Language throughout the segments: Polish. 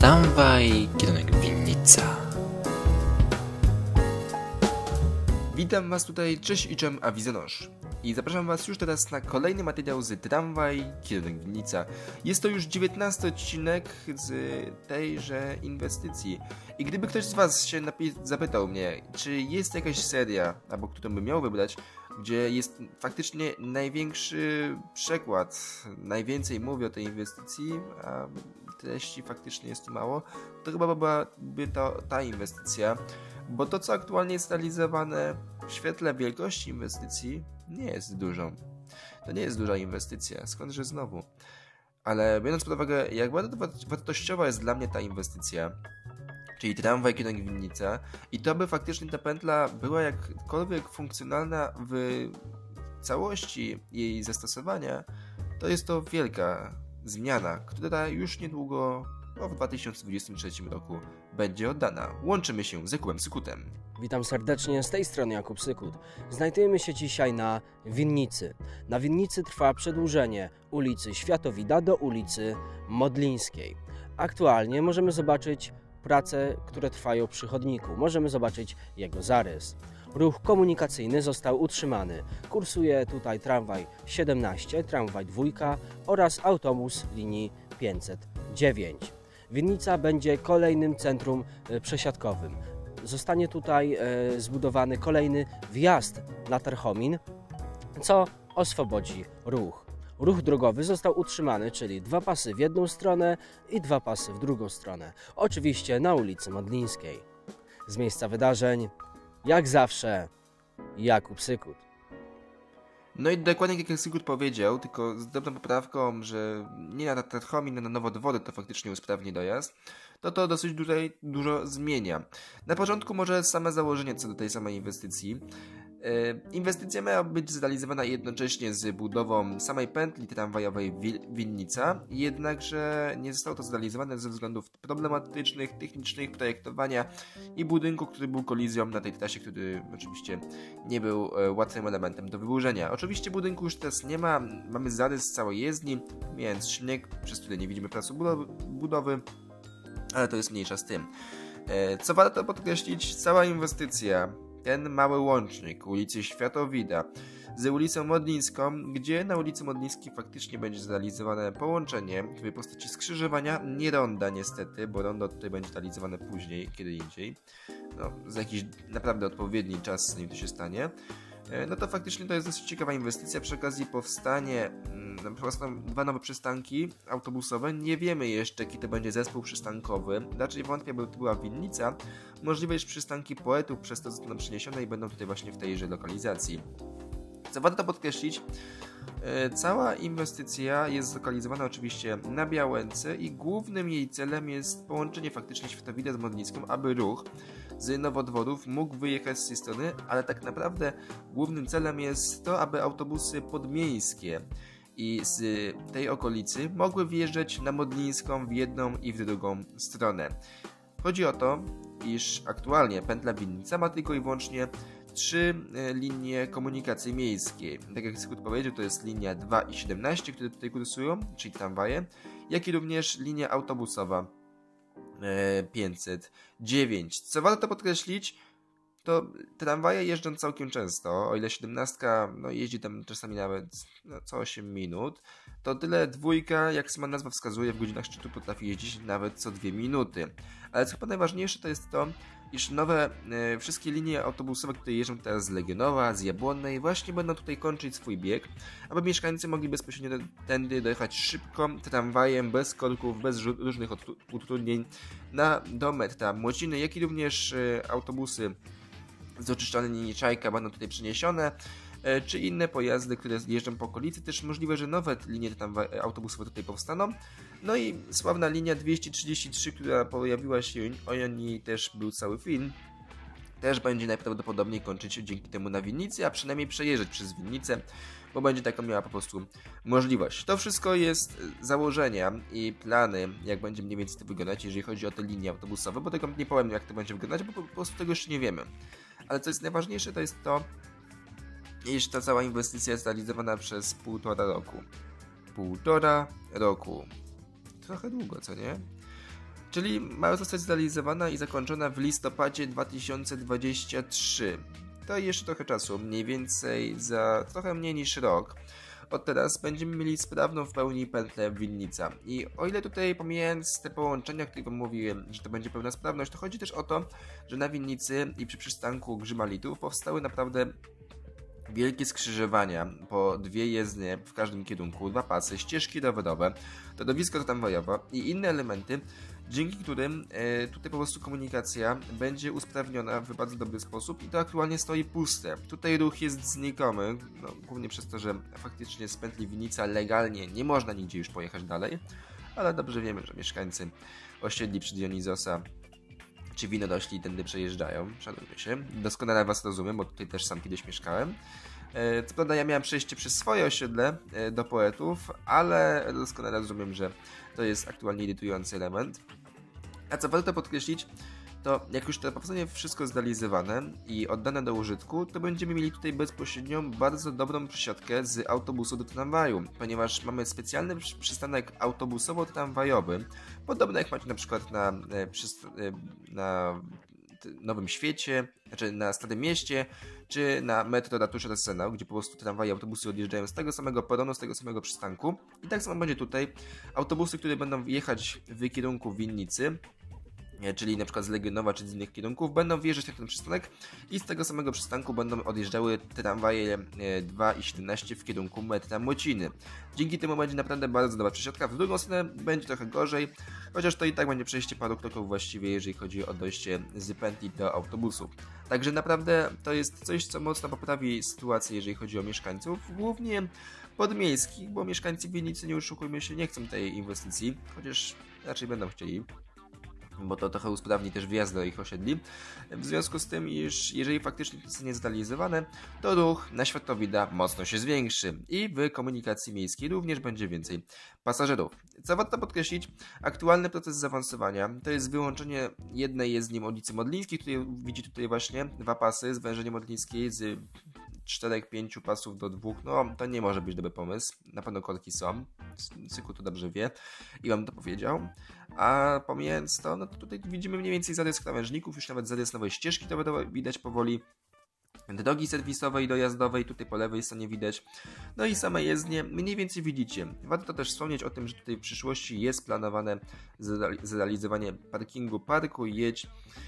Tramwaj, kierunek Winnica. Witam Was tutaj, cześć i czem Awizonosz. I zapraszam Was już teraz na kolejny materiał z Tramwaj, kierunek Winnica. Jest to już 19 odcinek z tejże inwestycji. I gdyby ktoś z Was się zapytał mnie, czy jest jakaś seria, albo którą bym miał wybrać, gdzie jest faktycznie największy przekład, najwięcej mówi o tej inwestycji, a treści faktycznie jest tu mało, to chyba byłaby to ta inwestycja. Bo to, co aktualnie jest realizowane w świetle wielkości inwestycji, nie jest dużą. To nie jest duża inwestycja, skądże znowu. Ale biorąc pod uwagę, jak bardzo wartościowa jest dla mnie ta inwestycja, czyli tramwaj kierunek Winnica, i to by faktycznie ta pętla była jakkolwiek funkcjonalna w całości jej zastosowania, to jest to wielka zmiana, która już niedługo, w 2023 roku, będzie oddana. Łączymy się z Jakubem Sykutem. Witam serdecznie, z tej strony Jakub Sykut. Znajdujemy się dzisiaj na Winnicy. Na Winnicy trwa przedłużenie ulicy Światowida do ulicy Modlińskiej. Aktualnie możemy zobaczyć prace, które trwają przy chodniku. Możemy zobaczyć jego zarys. Ruch komunikacyjny został utrzymany. Kursuje tutaj tramwaj 17, tramwaj 2 oraz autobus linii 509. Winnica będzie kolejnym centrum przesiadkowym. Zostanie tutaj zbudowany kolejny wjazd na Tarchomin, co oswobodzi ruch. Ruch drogowy został utrzymany, czyli 2 pasy w jedną stronę i 2 pasy w drugą stronę. Oczywiście na ulicy Modlińskiej. Z miejsca wydarzeń, jak zawsze, Jakub Sykut. No i dokładnie jak Sykut powiedział, tylko z drobną poprawką, że nie na Tarchomin, na Nowodwory to faktycznie usprawni dojazd, to dosyć dużo zmienia. Na początku może same założenie co do tej samej inwestycji. Inwestycja miała być zrealizowana jednocześnie z budową samej pętli tramwajowej Winnica, jednakże nie zostało to zrealizowane ze względów problematycznych, technicznych, projektowania i budynku, który był kolizją na tej trasie, który oczywiście nie był łatwym elementem do wyburzenia. Oczywiście budynku już teraz nie ma, mamy zarys całej jezdni, więc śnieg, przez który nie widzimy placu budowy, ale to jest mniejsza z tym. Co warto podkreślić, cała inwestycja, ten mały łącznik ulicy Światowida z ulicą Modlińską, gdzie na ulicy Modlińskiej faktycznie będzie zrealizowane połączenie w postaci skrzyżowania, nie ronda niestety, bo rondo tutaj będzie realizowane później, kiedy indziej, za jakiś naprawdę odpowiedni czas, zanim to się stanie. No to faktycznie to jest dosyć ciekawa inwestycja. Przy okazji powstanie 2 nowe przystanki autobusowe. Nie wiemy jeszcze, jaki to będzie zespół przystankowy. Raczej wątpię, bo to była Winnica. Możliwe, że przystanki poetów przez to zostaną przeniesione i będą tutaj właśnie w tejże lokalizacji. Co warto podkreślić, cała inwestycja jest zlokalizowana oczywiście na Białęce i głównym jej celem jest połączenie faktycznie Światowida z Modlińską, aby ruch z Nowodworów mógł wyjechać z tej strony, ale tak naprawdę głównym celem jest to, aby autobusy podmiejskie i z tej okolicy mogły wjeżdżać na Modlińską w jedną i w drugą stronę. Chodzi o to, iż aktualnie pętla Winnica ma tylko i wyłącznie 3 linie komunikacji miejskiej. Tak jak Sykut powiedział, to jest linia 2 i 17, które tutaj kursują, czyli tramwaje, jak i również linia autobusowa 509. Co warto podkreślić, to tramwaje jeżdżą całkiem często, o ile 17 jeździ tam czasami nawet co 8 minut, to tyle 2, jak sama nazwa wskazuje, w godzinach szczytu potrafi jeździć nawet co 2 minuty. Ale co chyba najważniejsze, to jest to, iż nowe wszystkie linie autobusowe, które jeżdżą teraz z Legionowa, z Jabłonnej, właśnie będą tutaj kończyć swój bieg, aby mieszkańcy mogli bezpośrednio tędy dojechać szybko, tramwajem, bez korków, bez różnych utrudnień do metra Młociny, jak i również autobusy z oczyszczonej linii Czajka będą tutaj przeniesione, czy inne pojazdy, które jeżdżą po okolicy. Też możliwe, że nowe linie autobusowe tutaj powstaną. No i sławna linia 233, która pojawiła się, o niej też był cały film, też będzie najprawdopodobniej kończyć dzięki temu na Winnicy, a przynajmniej przejeżdżać przez Winnicę, bo będzie taką miała po prostu możliwość. To wszystko jest założenia i plany, jak będzie mniej więcej to wyglądać, jeżeli chodzi o te linie autobusowe, bo tego nie powiem, jak to będzie wyglądać, bo po prostu tego jeszcze nie wiemy. Ale co jest najważniejsze, to jest to, iż ta cała inwestycja jest realizowana przez 1,5 roku. 1,5 roku. Trochę długo, co nie? czyli ma zostać zrealizowana i zakończona w listopadzie 2023. To jeszcze trochę czasu, mniej więcej za trochę mniej niż rok. Od teraz będziemy mieli sprawną w pełni pętlę Winnica. I o ile tutaj pomijając te połączenia, o których wam mówiłem, że to będzie pełna sprawność, to chodzi też o to, że na Winnicy i przy przystanku Grzymalitów powstały naprawdę wielkie skrzyżowania po 2 jezdnie w każdym kierunku, 2 pasy, ścieżki rowerowe, torowisko tramwajowe i inne elementy, dzięki którym tutaj po prostu komunikacja będzie usprawniona w bardzo dobry sposób i to aktualnie stoi puste. Tutaj ruch jest znikomy, głównie przez to, że faktycznie z pętli Winnica legalnie nie można nigdzie już pojechać dalej, ale dobrze wiemy, że mieszkańcy osiedli przy Dionizosa czy Winorośli tędy przejeżdżają, szanujmy się. Doskonale was rozumiem, bo tutaj też sam kiedyś mieszkałem. Co prawda ja miałem przejście przez swoje osiedle do Poetów, ale doskonale rozumiem, że to jest aktualnie irytujący element. A co warto podkreślić, to jak już to powstanie wszystko zrealizowane i oddane do użytku, to będziemy mieli tutaj bezpośrednią bardzo dobrą przesiadkę z autobusu do tramwaju, ponieważ mamy specjalny przystanek autobusowo-tramwajowy, podobny jak macie na przykład na Nowym Świecie, znaczy na Starym Mieście, czy na metro Ratusza Arsenał, gdzie po prostu tramwaje i autobusy odjeżdżają z tego samego peronu, z tego samego przystanku. I tak samo będzie tutaj. Autobusy, które będą jechać w kierunku Winnicy, czyli na przykład z Legionowa czy z innych kierunków, będą wjeżdżać na ten przystanek i z tego samego przystanku będą odjeżdżały tramwaje 2 i 17 w kierunku metra Młociny. Dzięki temu będzie naprawdę bardzo dobra przesiadka. W drugą stronę będzie trochę gorzej, chociaż to i tak będzie przejście paru kroków właściwie, jeżeli chodzi o dojście z pętli do autobusu. Także naprawdę to jest coś, co mocno poprawi sytuację, jeżeli chodzi o mieszkańców, głównie podmiejskich, bo mieszkańcy Winnicy, nie oszukujmy się, nie chcą tej inwestycji, chociaż raczej będą chcieli, bo to trochę usprawni też wjazd do ich osiedli. W związku z tym, iż jeżeli faktycznie to zostanie zrealizowane, to ruch na Światowida mocno się zwiększy i w komunikacji miejskiej również będzie więcej pasażerów. Co warto podkreślić, aktualny proces zaawansowania to jest wyłączenie jednej jezdni ulicy Modlińskiej, której widzi tutaj właśnie 2 pasy, zwężenie Modlińskiej z 4-5 pasów do 2, no to nie może być dobry pomysł, na pewno korki są, Cyklu to dobrze wie i wam to powiedział, a pomijając to, no to tutaj widzimy mniej więcej zarys krawężników, już nawet zarys nowej ścieżki to widać powoli, drogi serwisowej, dojazdowej, tutaj po lewej stronie widać, no i same jezdnie mniej więcej widzicie. Warto też wspomnieć o tym, że tutaj w przyszłości jest planowane zrealizowanie parku Jedź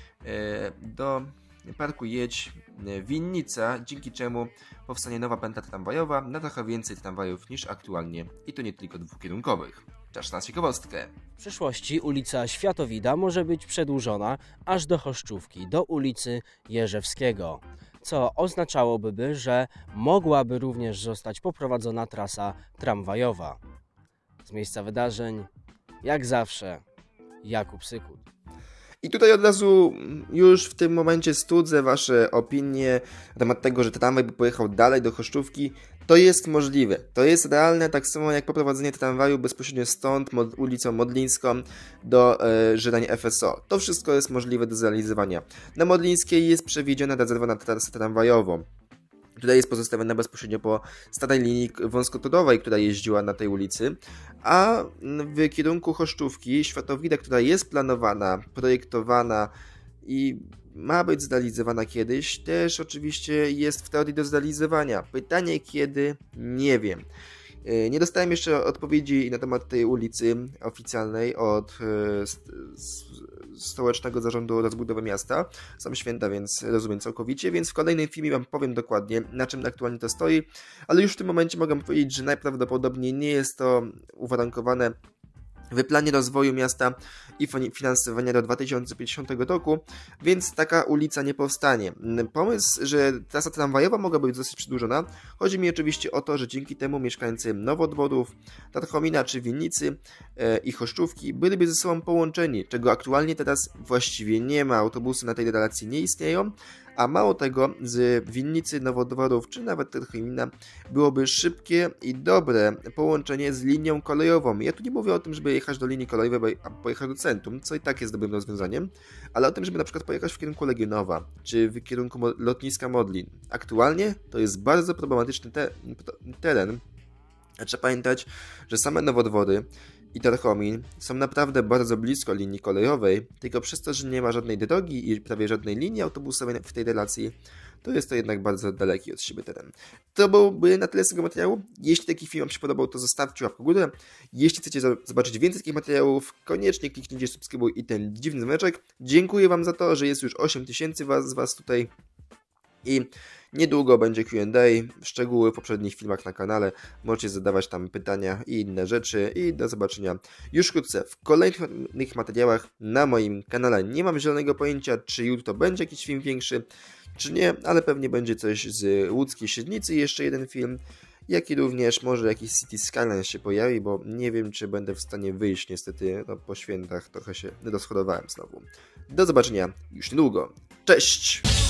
do Parku Jedź Winnica, dzięki czemu powstanie nowa pętla tramwajowa na trochę więcej tramwajów niż aktualnie i to nie tylko dwukierunkowych. Czas na ciekawostkę. W przyszłości ulica Światowida może być przedłużona aż do Choszczówki, do ulicy Jerzewskiego, co oznaczałoby, że mogłaby również zostać poprowadzona trasa tramwajowa. Z miejsca wydarzeń, jak zawsze, Jakub Sykut. I tutaj od razu już w tym momencie studzę wasze opinie na temat tego, że tramwaj by pojechał dalej do Choszczówki. To jest możliwe, to jest realne, tak samo jak poprowadzenie tramwaju bezpośrednio stąd, ulicą Modlińską do Żerań FSO. To wszystko jest możliwe do zrealizowania. Na Modlińskiej jest przewidziana rezerwa trasę tramwajową. Tutaj jest pozostawiona bezpośrednio po starej linii wąskotorowej, która jeździła na tej ulicy, a w kierunku Choszczówki Światowida, która jest planowana, projektowana i ma być zrealizowana kiedyś, też oczywiście jest w teorii do zrealizowania. Pytanie kiedy? Nie wiem. Nie dostałem jeszcze odpowiedzi na temat tej ulicy oficjalnej od Stołecznego Zarządu Rozbudowy Miasta. Są święta, więc rozumiem całkowicie, więc w kolejnym filmie wam powiem dokładnie, na czym aktualnie to stoi, ale już w tym momencie mogę powiedzieć, że najprawdopodobniej nie jest to uwarunkowane w planie rozwoju miasta i finansowania do 2050 roku, więc taka ulica nie powstanie. Pomysł, że trasa tramwajowa mogłaby być dosyć przedłużona, chodzi mi oczywiście o to, że dzięki temu mieszkańcy Nowodworów, Tarchomina czy Winnicy i Choszczówki byliby ze sobą połączeni, czego aktualnie teraz właściwie nie ma. Autobusy na tej relacji nie istnieją, a mało tego, z Winnicy, Nowodworów czy nawet Tarchomina byłoby szybkie i dobre połączenie z linią kolejową. Ja tu nie mówię o tym, żeby jechać do linii kolejowej, a pojechać do centrum, co i tak jest dobrym rozwiązaniem, ale o tym, żeby na przykład pojechać w kierunku Legionowa, czy w kierunku lotniska Modlin. Aktualnie to jest bardzo problematyczny teren. Trzeba pamiętać, że same Nowodwory i Tarchomin są naprawdę bardzo blisko linii kolejowej, tylko przez to, że nie ma żadnej drogi i prawie żadnej linii autobusowej w tej relacji, to jest to jednak bardzo daleki od siebie teren. To byłby na tyle z tego materiału. Jeśli taki film Wam się podobał, to zostawcie łapkę w górę. Jeśli chcecie zobaczyć więcej takich materiałów, koniecznie kliknijcie subskrybuj i ten dziwny dzwoneczek. Dziękuję Wam za to, że jest już 8000 z Was tutaj. I niedługo będzie Q&A, szczegóły w poprzednich filmach na kanale. Możecie zadawać tam pytania i inne rzeczy. I do zobaczenia już wkrótce w kolejnych materiałach na moim kanale. Nie mam zielonego pojęcia, czy jutro będzie jakiś film większy, czy nie, ale pewnie będzie coś z łódzkiej Siedlnicy, jeszcze jeden film, jak i również może jakiś City Skylines się pojawi, bo nie wiem, czy będę w stanie wyjść niestety, no, po świętach trochę się rozchorowałem znowu. Do zobaczenia już niedługo. Cześć!